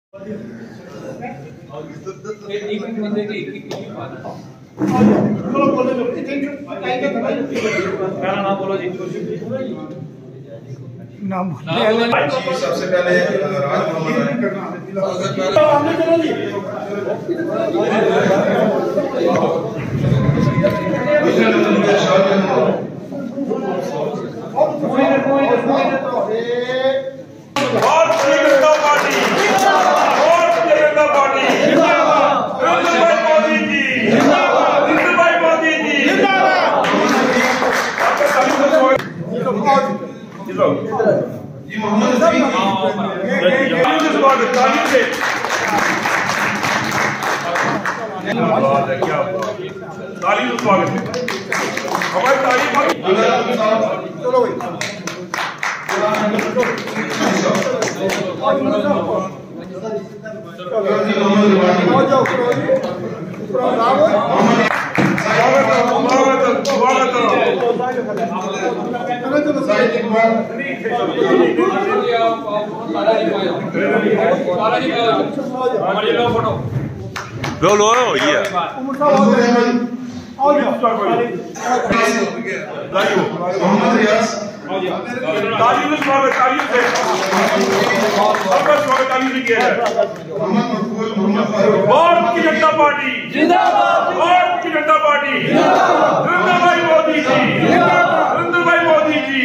नाम सबसे पहले राज तालीम स्वागत है हमारी तारीफ चलो लो ये मोहम्मद रियाज तालीम स्वागत तालीम से सबका स्वागत तालीम से किया है। मोहम्मद मकबूल मोहम्मद फारूक भारतीय जनता पार्टी जिंदाबाद, भारतीय जनता पार्टी जिंदाबाद, नरेंद्र भाई मोदी जी जिंदाबाद, नरेंद्र भाई मोदी जी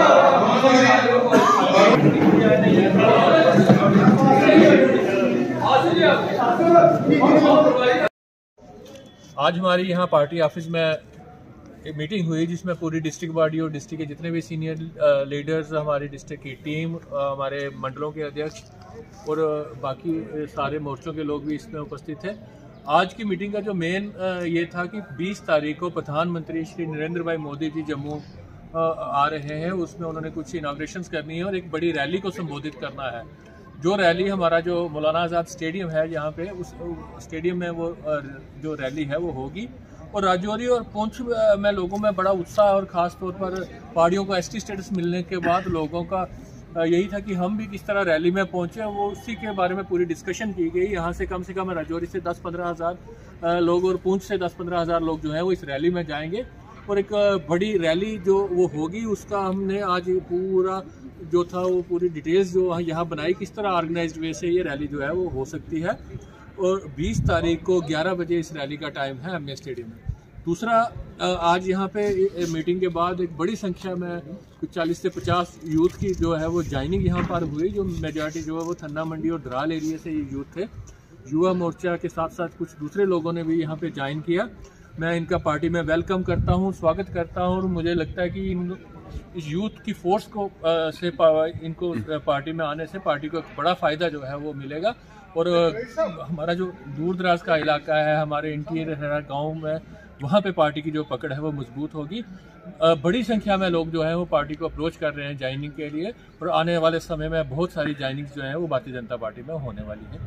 आज हमारी यहाँ पार्टी ऑफिस में एक मीटिंग हुई जिसमें पूरी डिस्ट्रिक्ट बॉडी और डिस्ट्रिक्ट के जितने भी सीनियर लीडर्स, हमारी डिस्ट्रिक्ट की टीम, हमारे मंडलों के अध्यक्ष और बाकी सारे मोर्चों के लोग भी इसमें उपस्थित थे। आज की मीटिंग का जो मेन ये था कि 20 तारीख को प्रधानमंत्री श्री नरेंद्र भाई मोदी जी जम्मू आ रहे हैं। उसमें उन्होंने कुछ इनाग्रेशंस करनी है और एक बड़ी रैली को संबोधित करना है। जो रैली हमारा जो मौलाना आज़ाद स्टेडियम है यहाँ पे, उस स्टेडियम में वो जो रैली है वो होगी। और राजौरी और पुंछ में लोगों में बड़ा उत्साह और ख़ास तौर पर पहाड़ियों को एसटी स्टेटस मिलने के बाद लोगों का यही था कि हम भी किस तरह रैली में पहुँचे, वो उसी के बारे में पूरी डिस्कशन की गई। यहाँ से कम राजौरी से 10-15 हज़ार लोग और पुंछ से 10-15 हज़ार लोग जो हैं वो इस रैली में जाएंगे और एक बड़ी रैली जो वो होगी उसका हमने आज पूरा जो था वो पूरी डिटेल्स जो यहाँ बनाई, किस तरह ऑर्गेनाइज्ड वे से ये रैली जो है वो हो सकती है। और 20 तारीख को 11 बजे इस रैली का टाइम है एमए स्टेडियम में। दूसरा, आज यहाँ पे मीटिंग के बाद एक बड़ी संख्या में कुछ 40 से 50 यूथ की जो है वो ज्वाइनिंग यहाँ पर हुई। जो मेजॉरिटी जो है वो थन्ना मंडी और धराल एरिया से ये यूथ थे। युवा मोर्चा के साथ साथ कुछ दूसरे लोगों ने भी यहाँ पे ज्वाइन किया। मैं इनका पार्टी में वेलकम करता हूँ, स्वागत करता हूँ और मुझे लगता है कि इस यूथ की फोर्स को इनको पार्टी में आने से पार्टी को एक बड़ा फ़ायदा जो है वो मिलेगा। और हमारा जो दूर दराज का इलाका है, हमारे इंटीरियर गाँव में, वहाँ पे पार्टी की जो पकड़ है वो मजबूत होगी। बड़ी संख्या में लोग जो हैं वो पार्टी को अप्रोच कर रहे हैं ज्वाइनिंग के लिए और आने वाले समय में बहुत सारी ज्वाइनिंग्स जो हैं वो भारतीय जनता पार्टी में होने वाली है।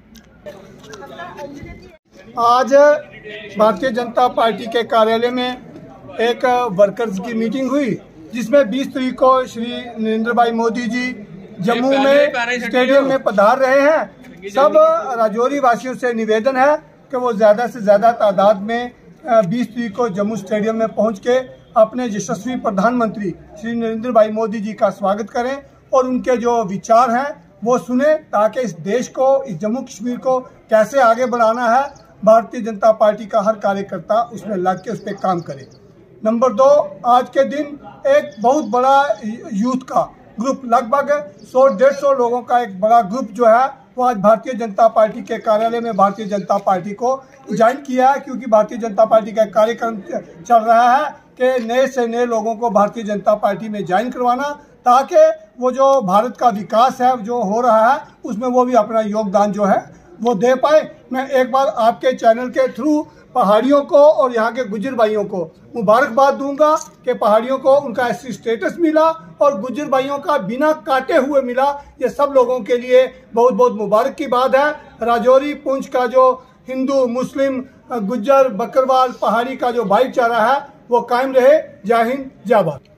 आज भारतीय जनता पार्टी के कार्यालय में एक वर्कर्स की मीटिंग हुई जिसमें 20 तारीख को श्री नरेंद्र भाई मोदी जी जम्मू में स्टेडियम में पधार रहे हैं। सब राजौरी वासियों से निवेदन है कि वो ज़्यादा से ज़्यादा तादाद में 20 तारीख को जम्मू स्टेडियम में पहुंच के अपने यशस्वी प्रधानमंत्री श्री नरेंद्र भाई मोदी जी का स्वागत करें और उनके जो विचार हैं वो सुने, ताकि इस देश को, इस जम्मू कश्मीर को कैसे आगे बढ़ाना है, भारतीय जनता पार्टी का हर कार्यकर्ता उसमें लग के उस पर काम करे। नंबर 2, आज के दिन एक बहुत बड़ा यूथ का ग्रुप, लगभग 100-150 लोगों का एक बड़ा ग्रुप जो है वो आज भारतीय जनता पार्टी के कार्यालय में भारतीय जनता पार्टी को ज्वाइन किया है। क्योंकि भारतीय जनता पार्टी का कार्यक्रम चल रहा है कि नए से नए लोगों को भारतीय जनता पार्टी में ज्वाइन करवाना, ताकि वो जो भारत का विकास है जो हो रहा है उसमें वो भी अपना योगदान जो है वो दे पाए। मैं एक बार आपके चैनल के थ्रू पहाड़ियों को और यहाँ के गुज्जर भाइयों को मुबारकबाद दूंगा कि पहाड़ियों को उनका एससी स्टेटस मिला और गुज्जर भाइयों का बिना काटे हुए मिला। ये सब लोगों के लिए बहुत बहुत मुबारक की बात है। राजौरी पुंछ का जो हिंदू, मुस्लिम, गुज्जर, बकरवाल, पहाड़ी का जो भाईचारा है वो कायम रहे। जय हिंद, जय भारत।